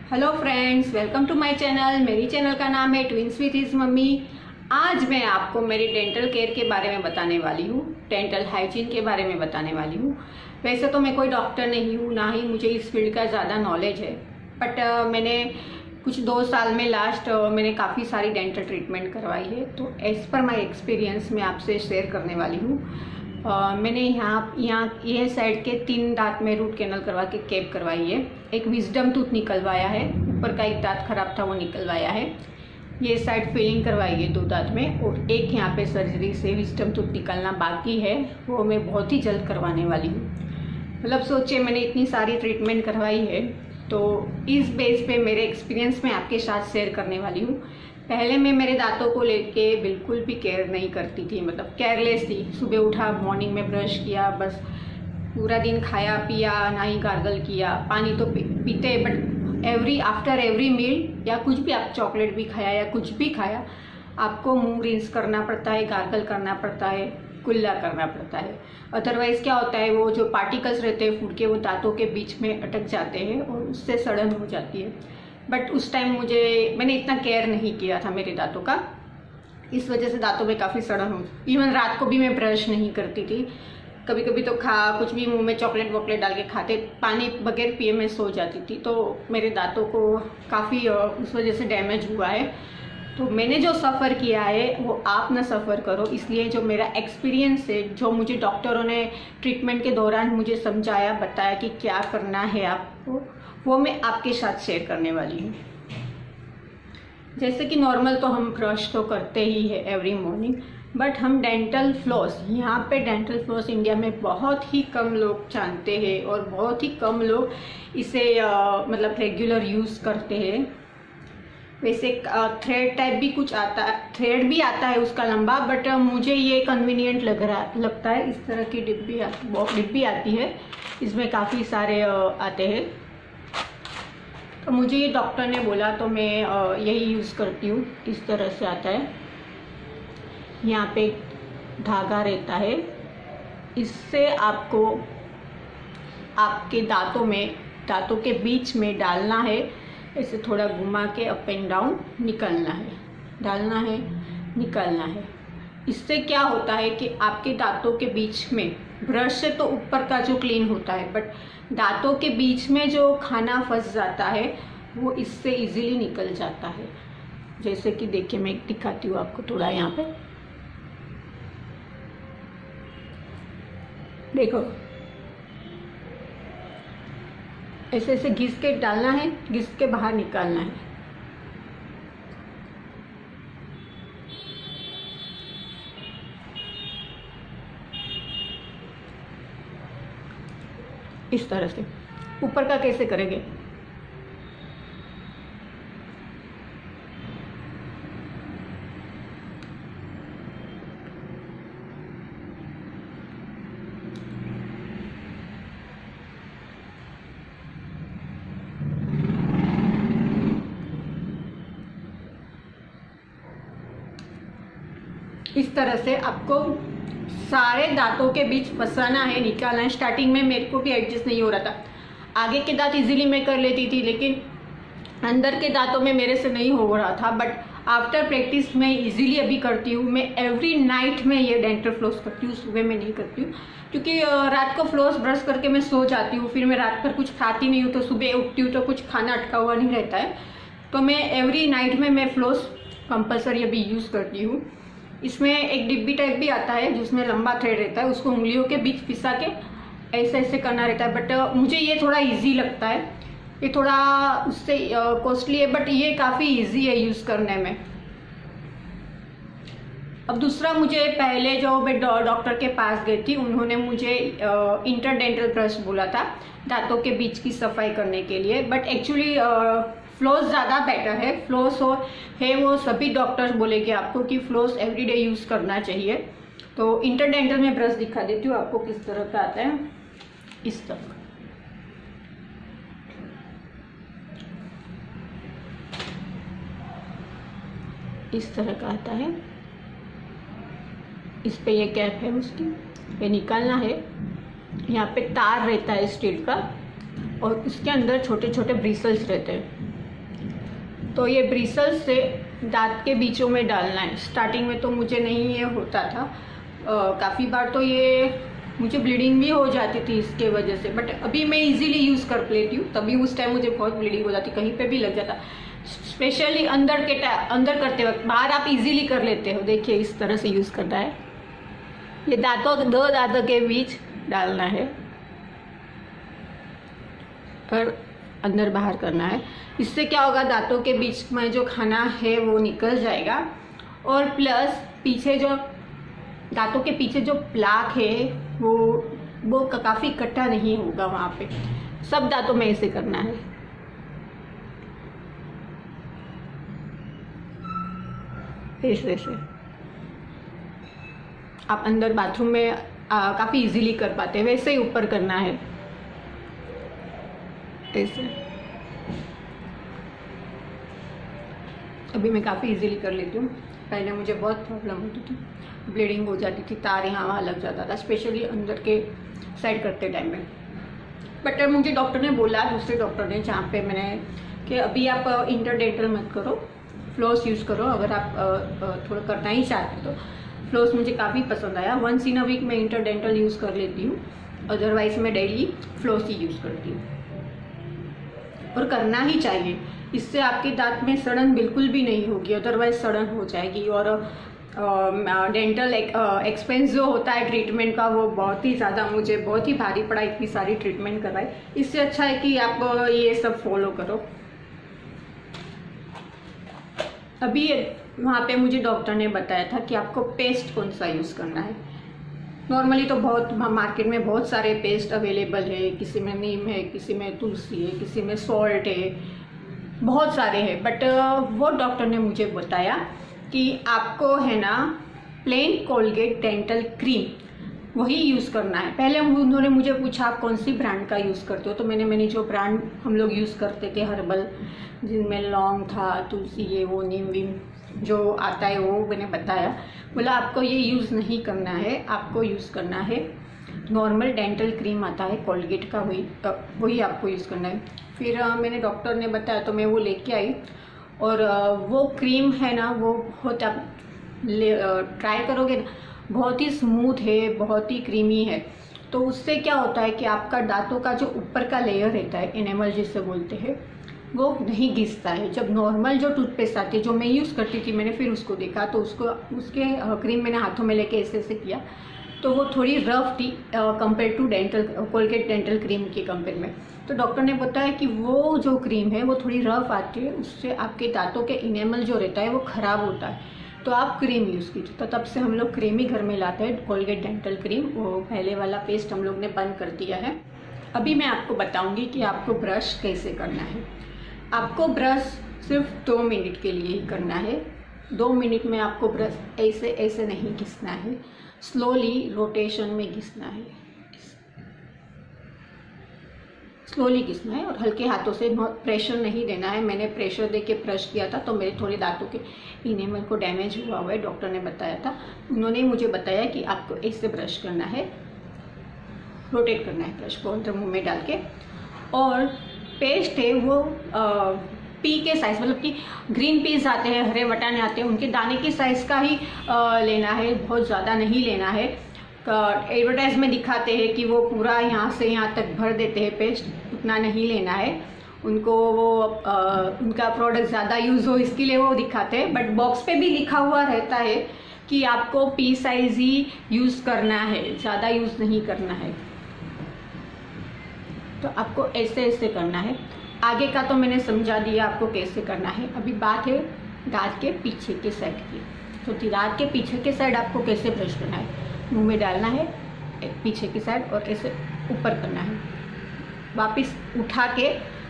Hello friends, welcome to my channel. मेरी channel का नाम है ट्विंस विथ हिज मम्मी। आज मैं आपको मेरी डेंटल केयर के बारे में बताने वाली हूँ, डेंटल हाइजीन के बारे में बताने वाली हूँ। वैसे तो मैं कोई डॉक्टर नहीं हूँ, ना ही मुझे इस फील्ड का ज़्यादा नॉलेज है, बट मैंने कुछ 2 साल में मैंने काफ़ी सारी डेंटल ट्रीटमेंट करवाई है। तो एज़ पर माई एक्सपीरियंस मैं आपसे शेयर करने वाली हूँ। मैंने यहाँ ये साइड के 3 दांत में रूट कैनल करवा के कैप करवाई है। एक विजडम टूथ निकलवाया है, ऊपर का एक दांत खराब था वो निकलवाया है। ये साइड फिलिंग करवाई है 2 दांत में, और एक यहाँ पे सर्जरी से विजडम टूथ निकलना बाकी है, वो मैं बहुत ही जल्द करवाने वाली हूँ। मतलब सोचिए, मैंने इतनी सारी ट्रीटमेंट करवाई है, तो इस बेस पे मेरे एक्सपीरियंस में आपके साथ शेयर करने वाली हूँ। पहले मैं मेरे दांतों को लेके बिल्कुल भी केयर नहीं करती थी, मतलब केयरलेस थी। सुबह उठा, मॉर्निंग में ब्रश किया, बस पूरा दिन खाया पिया, ना ही गार्गल किया। पानी तो पीते, बट आफ्टर एवरी मील या कुछ भी, आप चॉकलेट भी खाया या कुछ भी खाया, आपको मुंह रिंस करना पड़ता है, गार्गल करना पड़ता है, कुल्ला करना पड़ता है। अदरवाइज़ क्या होता है, वो जो पार्टिकल्स रहते हैं फूड के, वो दांतों के बीच में अटक जाते हैं और उससे सड़न हो जाती है। बट उस टाइम मैंने इतना केयर नहीं किया था मेरे दांतों का, इस वजह से दांतों में काफ़ी सड़न हो। इवन रात को भी मैं ब्रश नहीं करती थी। कभी कभी तो कुछ भी मुंह में चॉकलेट वॉकलेट डाल के खाते, पानी बगैर पिए मैं सो जाती थी। तो मेरे दांतों को काफ़ी उस वजह से डैमेज हुआ है। तो मैंने जो सफ़र किया है वो आप ना सफ़र करो, इसलिए जो मेरा एक्सपीरियंस है, जो मुझे डॉक्टरों ने ट्रीटमेंट के दौरान मुझे समझाया, बताया कि क्या करना है आपको, वो मैं आपके साथ शेयर करने वाली हूँ। जैसे कि नॉर्मल तो हम ब्रश तो करते ही है एवरी मॉर्निंग, बट हम डेंटल फ्लॉस, यहाँ पे डेंटल फ्लॉस इंडिया में बहुत ही कम लोग जानते हैं और बहुत ही कम लोग इसे मतलब रेगुलर यूज़ करते हैं। वैसे थ्रेड टाइप भी कुछ आता है, थ्रेड भी आता है उसका लंबा, बट मुझे ये कन्वीनियंट लगता है। इस तरह की डिब्बी आती है, इसमें काफ़ी सारे आते हैं। तो मुझे ये डॉक्टर ने बोला तो मैं यही यूज़ करती हूँ। इस तरह से आता है, यहाँ पे धागा रहता है, इससे आपको आपके दांतों के बीच में डालना है। ऐसे थोड़ा घुमा के अप एंड डाउन निकलना है, डालना है, निकलना है। इससे क्या होता है कि आपके दांतों के बीच में, ब्रश से तो ऊपर का जो क्लीन होता है, बट दांतों के बीच में जो खाना फंस जाता है वो इससे इजीली निकल जाता है। जैसे कि देखिए, मैं दिखाती हूँ आपको थोड़ा। यहाँ पे देखो, ऐसे ऐसे घिस के डालना है, घिस के बाहर निकालना है। इस तरह से। ऊपर का कैसे करेंगे, इस तरह से आपको सारे दांतों के बीच फंसाना है, निकालना है। स्टार्टिंग में मेरे को भी एडजस्ट नहीं हो रहा था। आगे के दांत इजीली मैं कर लेती थी, लेकिन अंदर के दांतों में मेरे से नहीं हो रहा था। बट आफ्टर प्रैक्टिस मैं इजीली अभी करती हूँ। मैं एवरी नाइट में ये डेंटल फ्लॉस करती हूँ, सुबह में नहीं करती हूँ, क्योंकि रात को फ्लॉस ब्रश करके मैं सो जाती हूँ। फिर मैं रात भर कुछ खाती नहीं हूँ, तो सुबह उठती हूँ तो कुछ खाना अटका हुआ नहीं रहता है। तो मैं एवरी नाइट में मैं फ्लॉस कंपल्सरी अभी यूज़ करती हूँ। इसमें एक डिब्बी टाइप भी आता है जिसमें लंबा थ्रेड रहता है, उसको उंगलियों के बीच पिसा के ऐसे ऐसे करना रहता है। बट मुझे ये थोड़ा इजी लगता है। ये थोड़ा उससे कॉस्टली है, बट ये काफ़ी इजी है यूज़ करने में। अब दूसरा, मुझे पहले जो मैं डॉक्टर के पास गई थी, उन्होंने मुझे इंटरडेंटल ब्रश बोला था दांतों के बीच की सफाई करने के लिए। बट एक्चुअली फ्लॉस ज़्यादा बेटर है। फ्लॉस वो सभी डॉक्टर्स बोलेंगे आपको कि फ्लॉस एवरीडे यूज़ करना चाहिए। तो इंटरडेंटल में ब्रश दिखा देती हूँ आपको किस तरह का आता है। इस तरह का आता है। इस पे ये कैप है उसकी, ये निकालना है। यहाँ पे तार रहता है स्टील का, और उसके अंदर छोटे छोटे ब्रिसल्स रहते हैं। तो ये ब्रिसल्स से दांत के बीचों में डालना है। स्टार्टिंग में तो मुझे नहीं ये होता था, काफ़ी बार तो ये मुझे ब्लीडिंग भी हो जाती थी इसके वजह से, बट अभी मैं इजीली यूज़ कर लेती हूँ। तभी उस टाइम मुझे बहुत ब्लीडिंग हो जाती, कहीं पे भी लग जाता, स्पेशली अंदर करते वक्त। बाहर आप इजीली कर लेते हो। देखिए इस तरह से यूज़ करना है, ये दो दांतों के बीच डालना है और अंदर बाहर करना है। इससे क्या होगा, दांतों के बीच में जो खाना है वो निकल जाएगा, और प्लस पीछे जो दांतों के पीछे जो प्लाक है वो काफ़ी इकट्ठा नहीं होगा वहाँ पे। सब दांतों में ऐसे करना है। ऐसे आप अंदर बाथरूम में काफ़ी इजीली कर पाते हैं। वैसे ही ऊपर करना है ऐसे। अभी मैं काफ़ी इजीली कर लेती हूँ। पहले मुझे बहुत प्रॉब्लम होती थी, ब्लीडिंग हो जाती थी, तार यहाँ वहाँ लग जाता था, स्पेशली अंदर के साइड करते टाइम में। बट मुझे डॉक्टर ने बोला, दूसरे डॉक्टर ने, जहाँ पे मैंने, कि अभी आप इंटरडेंटल मत करो, फ्लॉस यूज़ करो। अगर आप थोड़ा करना ही चाहते तो फ्लॉस मुझे काफ़ी पसंद आया। वंस इन अ वीक मैं इंटरडेंटल यूज़ कर लेती हूँ, अदरवाइज मैं डेली फ्लॉस ही यूज़ करती हूँ, और करना ही चाहिए। इससे आपके दांत में सड़न बिल्कुल भी नहीं होगी, अदरवाइज सड़न हो जाएगी। और डेंटल एक्सपेंस जो होता है ट्रीटमेंट का, वो बहुत ही ज़्यादा, मुझे बहुत ही भारी पड़ा, इतनी सारी ट्रीटमेंट करवाई। इससे अच्छा है कि आप ये सब फॉलो करो। अभी वहाँ पे मुझे डॉक्टर ने बताया था कि आपको पेस्ट कौन सा यूज़ करना है। नॉर्मली तो बहुत मार्केट में बहुत सारे पेस्ट अवेलेबल है, किसी में नीम है, किसी में तुलसी है, किसी में सॉल्ट है, बहुत सारे हैं। बट वो डॉक्टर ने मुझे बताया कि आपको है ना प्लेन कोलगेट डेंटल क्रीम वही यूज़ करना है। पहले उन्होंने मुझे पूछा आप कौन सी ब्रांड का यूज़ करते हो, तो मैंने जो ब्रांड हम लोग यूज़ करते थे हर्बल, जिनमें लौंग था, तुलसी, ये वो नीम वीम जो आता है, वो मैंने बताया। बोला आपको ये यूज़ नहीं करना है, आपको यूज़ करना है नॉर्मल डेंटल क्रीम आता है कोलगेट का, वही आपको यूज़ करना है। फिर मैंने डॉक्टर ने बताया तो मैं वो लेके आई, और वो क्रीम है ना, वो बहुत आप ट्राई करोगे ना, बहुत ही स्मूथ है, बहुत ही क्रीमी है। तो उससे क्या होता है कि आपका दांतों का जो ऊपर का लेयर रहता है, एनेमल जिसे बोलते हैं, वो नहीं घिसता है। जब नॉर्मल जो टूथपेस्ट आती है, जो मैं यूज़ करती थी, मैंने फिर उसको देखा तो उसके क्रीम मैंने हाथों में लेके ऐसे किया, तो वो थोड़ी रफ थी compare to Colgate dental cream के कंपेयर में। तो डॉक्टर ने बताया कि वो जो क्रीम है वो थोड़ी रफ आती है, उससे आपके दांतों के इनेमल जो रहता है वो ख़राब होता है, तो आप क्रीम यूज़ कीजिए। तो तब से हम लोग क्रीम ही घर में लाते हैं, कोलगेट डेंटल क्रीम। वो पहले वाला पेस्ट हम लोग ने बंद कर दिया है। अभी मैं आपको बताऊँगी कि आपको ब्रश कैसे करना है। आपको ब्रश सिर्फ 2 मिनट के लिए ही करना है। 2 मिनट में आपको ब्रश ऐसे नहीं घिसना है, स्लोली रोटेशन में घिसना है, स्लोली घिसना है, और हल्के हाथों से, प्रेशर नहीं देना है। मैंने प्रेशर देके ब्रश किया था तो मेरे थोड़े दांतों के इनेमल को डैमेज हुआ है, डॉक्टर ने बताया था। उन्होंने मुझे बताया कि आपको ऐसे ब्रश करना है, रोटेट करना है ब्रश को अंदर मुँह में डाल के। और पेस्ट है वो पी के साइज़, मतलब कि ग्रीन पीस आते हैं, हरे वटाने आते हैं, उनके दाने के साइज़ का ही लेना है, बहुत ज़्यादा नहीं लेना है। एडवर्टाइज में दिखाते हैं कि वो पूरा यहाँ से यहाँ तक भर देते हैं पेस्ट, उतना नहीं लेना है उनको। वो उनका प्रोडक्ट ज़्यादा यूज़ हो इसके लिए वो दिखाते हैं, बट बॉक्स पे भी लिखा हुआ रहता है कि आपको पी साइज़ ही यूज़ करना है, ज़्यादा यूज़ नहीं करना है। तो आपको ऐसे करना है। आगे का तो मैंने समझा दिया आपको कैसे करना है। अभी बात है दांत के पीछे के साइड की। तो दांत के पीछे के साइड आपको कैसे ब्रश करना है, मुंह में डालना है पीछे की साइड और ऐसे ऊपर करना है, वापस उठा के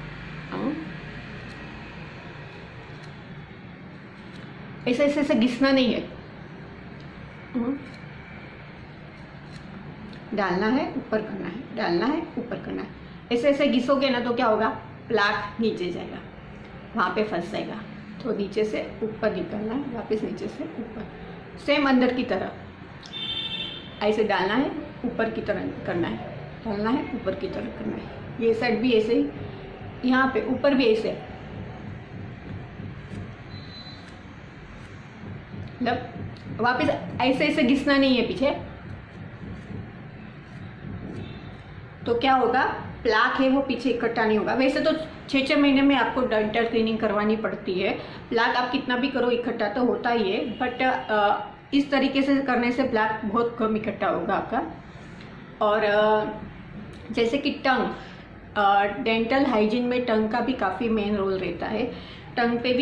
ऐसे घिसना नहीं है, डालना है ऊपर करना है, डालना है ऊपर करना है। ऐसे घिसोगे ना तो क्या होगा, प्लाक नीचे जाएगा, वहाँ पे फंस जाएगा। तो नीचे से ऊपर निकलना है, वापस नीचे से ऊपर, सेम अंदर की तरह ऐसे डालना है, ऊपर की तरह करना है, डालना है ऊपर की तरह करना है। ये साइड भी ऐसे ही, यहाँ पे ऊपर भी ऐसे, मतलब वापस ऐसे ऐसे घिसना नहीं है पीछे, तो क्या होगा, प्लाक है वो पीछे इकट्ठा नहीं होगा। वैसे तो 6-6 महीने में आपको डेंटल क्लीनिंग करवानी पड़ती है, प्लाक आप कितना भी करो इकट्ठा तो होता ही है, बट इस तरीके से करने से प्लाक बहुत कम इकट्ठा होगा आपका। और जैसे कि टंग, डेंटल हाइजीन में टंग का भी काफ़ी मेन रोल रहता है। टंग पे भी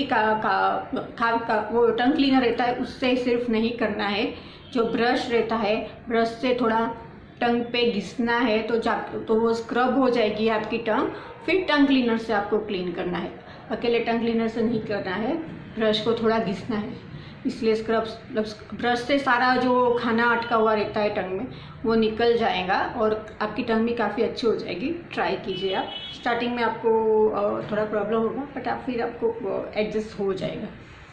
वो टंग क्लीनर रहता है, उससे सिर्फ नहीं करना है। जो ब्रश रहता है, ब्रश से थोड़ा टंग पे घिसना है तो वो स्क्रब हो जाएगी आपकी टंग। फिर टंग क्लीनर से आपको क्लीन करना है, अकेले टंग क्लीनर से नहीं करना है, ब्रश को थोड़ा घिसना है। इसलिए ब्रश से सारा जो खाना अटका हुआ रहता है टंग में वो निकल जाएगा और आपकी टंग भी काफ़ी अच्छी हो जाएगी। ट्राई कीजिए आप। स्टार्टिंग में आपको थोड़ा प्रॉब्लम होगा, बट फिर आपको एडजस्ट हो जाएगा।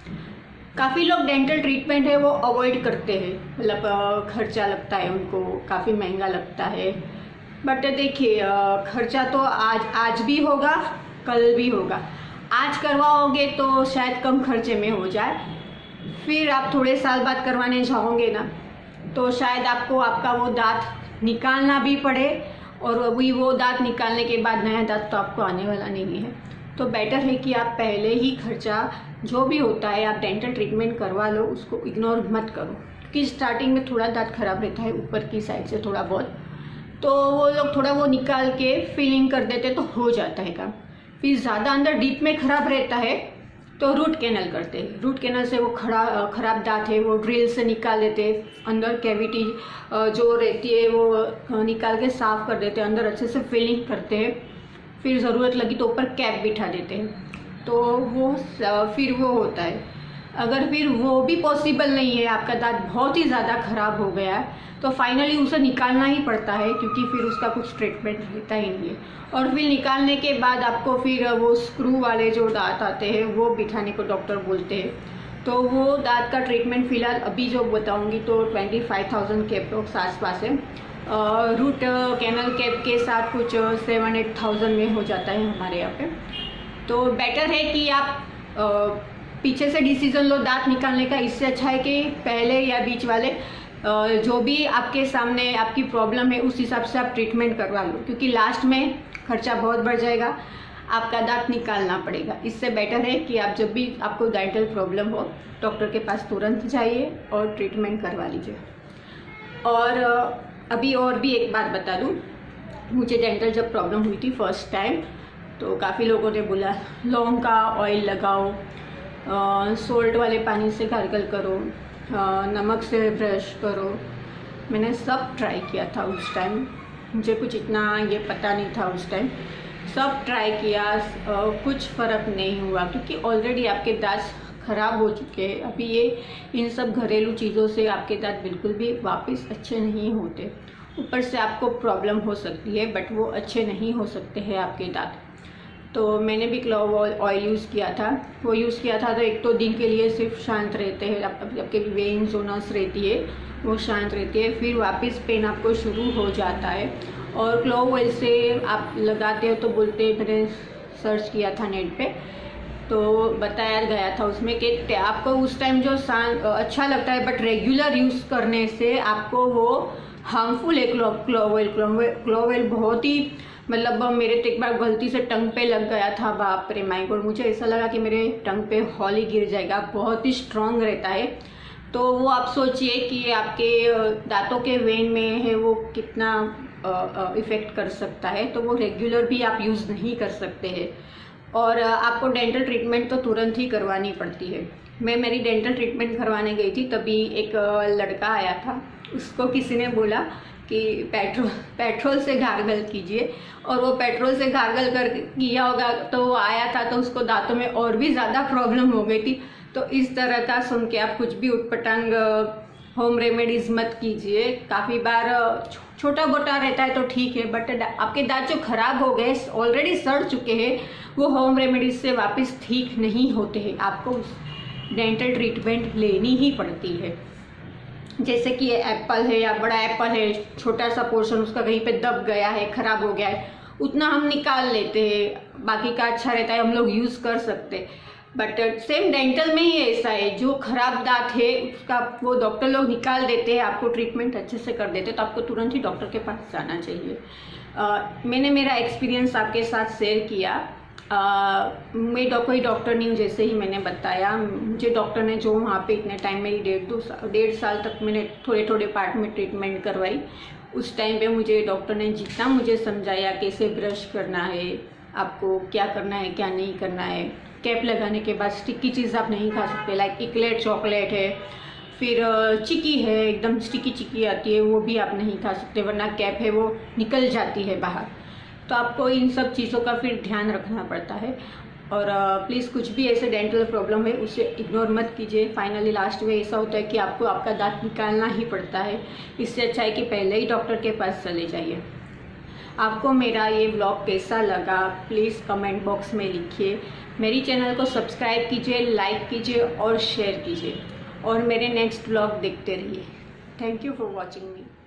काफ़ी लोग डेंटल ट्रीटमेंट है वो अवॉइड करते हैं, मतलब खर्चा लगता है उनको, काफ़ी महंगा लगता है। बट देखिए, खर्चा तो आज भी होगा, कल भी होगा। आज करवाओगे तो शायद कम खर्चे में हो जाए, फिर आप थोड़े साल बाद करवाने जाओगे ना तो शायद आपको आपका वो दांत निकालना भी पड़े, और अभी वो दांत निकालने के बाद नया दांत तो आपको आने वाला नहीं है। तो बेटर है कि आप पहले ही खर्चा जो भी होता है आप डेंटल ट्रीटमेंट करवा लो, उसको इग्नोर मत करो, क्योंकि स्टार्टिंग में थोड़ा दांत खराब रहता है ऊपर की साइड से थोड़ा बहुत, तो वो लोग थोड़ा वो निकाल के फिलिंग कर देते तो हो जाता है काम। फिर ज़्यादा अंदर डीप में खराब रहता है तो रूट कैनल करते हैं। रूट कैनल से वो खराब दांत है वो ड्रिल से निकाल देते हैं, अंदर कैविटी जो रहती है वो निकाल के साफ कर देते हैं, अंदर अच्छे से फिलिंग करते हैं। फिर ज़रूरत लगी तो ऊपर कैप बिठा देते हैं, तो वो फिर वो होता है। अगर फिर वो भी पॉसिबल नहीं है, आपका दांत बहुत ही ज़्यादा खराब हो गया है, तो फाइनली उसे निकालना ही पड़ता है, क्योंकि फिर उसका कुछ ट्रीटमेंट रहता ही नहीं है। और फिर निकालने के बाद आपको फिर वो स्क्रू वाले जो दांत आते हैं वो बिठाने को डॉक्टर बोलते हैं। तो वो दांत का ट्रीटमेंट फ़िलहाल अभी जो बताऊंगी तो 25,000 के अप्रोक्स आसपास है। रूट कैनल कैप के साथ कुछ 7-8,000 में हो जाता है हमारे यहाँ पे। तो बेटर है कि आप पीछे से डिसीजन लो दांत निकालने का। इससे अच्छा है कि पहले या बीच वाले जो भी आपके सामने आपकी प्रॉब्लम है उस हिसाब से आप ट्रीटमेंट करवा लो, क्योंकि लास्ट में खर्चा बहुत बढ़ जाएगा, आपका दांत निकालना पड़ेगा। इससे बेटर है कि आप जब भी आपको डेंटल प्रॉब्लम हो डॉक्टर के पास तुरंत जाइए और ट्रीटमेंट करवा लीजिए। और अभी और भी एक बात बता दूं, मुझे डेंटल जब प्रॉब्लम हुई थी फर्स्ट टाइम तो काफ़ी लोगों ने बोला लौंग का ऑयल लगाओ, सोल्ट वाले पानी से गार्गल करो, नमक से ब्रश करो। मैंने सब ट्राई किया था उस टाइम, मुझे कुछ इतना ये पता नहीं था उस टाइम, सब ट्राई किया, कुछ फ़र्क नहीं हुआ, क्योंकि ऑलरेडी आपके दांत ख़राब हो चुके हैं। अभी ये इन सब घरेलू चीज़ों से आपके दांत बिल्कुल भी वापस अच्छे नहीं होते। ऊपर से आपको प्रॉब्लम हो सकती है बट वो अच्छे नहीं हो सकते हैं आपके दांत। तो मैंने भी क्लोव ऑयल यूज़ किया था, वो यूज़ किया था तो एक तो दिन के लिए सिर्फ शांत रहते हैं, आपके वेन जो नस रहती है वो शांत रहती है, फिर वापस पेन आपको शुरू हो जाता है। और क्लोव ऑयल से आप लगाते हो तो बोलते, मैंने सर्च किया था नेट पे तो बताया गया था उसमें कि आपको उस टाइम जो अच्छा लगता है बट रेगुलर यूज़ करने से आपको वो हार्मफुल है। क्लोव ऑयल बहुत ही, मतलब मेरे तो एक बार गलती से टंग पे लग गया था, बाप रे माय गॉड, मुझे ऐसा लगा कि मेरे टंग पे हॉल ही गिर जाएगा, बहुत ही स्ट्रॉन्ग रहता है। तो वो आप सोचिए कि आपके दांतों के वेन में है वो कितना इफ़ेक्ट कर सकता है। तो वो रेगुलर भी आप यूज़ नहीं कर सकते हैं, और आपको डेंटल ट्रीटमेंट तो तुरंत ही करवानी पड़ती है। मैं मेरी डेंटल ट्रीटमेंट करवाने गई थी, तभी एक लड़का आया था, उसको किसी ने बोला कि पेट्रोल से गार्गल कीजिए, और वो पेट्रोल से गार्गल कर किया होगा तो वो आया था तो उसको दांतों में और भी ज़्यादा प्रॉब्लम हो गई थी। तो इस तरह का सुन के आप कुछ भी उटपटांग होम रेमेडीज़ मत कीजिए। काफ़ी बार छोटा मोटा रहता है तो ठीक है, बट आपके दांत जो खराब हो गए, ऑलरेडी सड़ चुके हैं, वो होम रेमेडीज से वापस ठीक नहीं होते हैं, आपको डेंटल ट्रीटमेंट लेनी ही पड़ती है। जैसे कि ये एप्पल है या बड़ा एप्पल है, छोटा सा पोर्शन उसका कहीं पे दब गया है, खराब हो गया है, उतना हम निकाल लेते हैं, बाकी का अच्छा रहता है, हम लोग यूज़ कर सकते हैं। बट सेम डेंटल में ही ऐसा है, जो खराब दांत है उसका वो डॉक्टर लोग निकाल देते हैं, आपको ट्रीटमेंट अच्छे से कर देते हैं, तो आपको तुरंत ही डॉक्टर के पास जाना चाहिए। मैंने मेरा एक्सपीरियंस आपके साथ शेयर किया। मैं कोई डॉक्टर नहीं हूँ, जैसे ही मैंने बताया, मुझे डॉक्टर ने जो वहाँ पे इतने टाइम मेरी 1.5 साल तक मैंने थोड़े थोड़े पार्ट में ट्रीटमेंट करवाई। उस टाइम पे मुझे डॉक्टर ने जितना मुझे समझाया कैसे ब्रश करना है, आपको क्या करना है क्या नहीं करना है, कैप लगाने के बाद स्टिकी चीज़ आप नहीं खा सकते, लाइक इकलेट चॉकलेट है, फिर चिक्की है, एकदम स्टिकी चिक्की आती है, वो भी आप नहीं खा सकते, वरना कैप है वो निकल जाती है बाहर। तो आपको इन सब चीज़ों का फिर ध्यान रखना पड़ता है। और प्लीज़ कुछ भी ऐसे डेंटल प्रॉब्लम है उसे इग्नोर मत कीजिए। फाइनली लास्ट में ऐसा होता है कि आपको आपका दांत निकालना ही पड़ता है। इससे अच्छा है कि पहले ही डॉक्टर के पास चले जाइए। आपको मेरा ये व्लॉग कैसा लगा प्लीज़ कमेंट बॉक्स में लिखिए। मेरी चैनल को सब्सक्राइब कीजिए, लाइक कीजिए और शेयर कीजिए, और मेरे नेक्स्ट व्लॉग देखते रहिए। Thank you for watching me.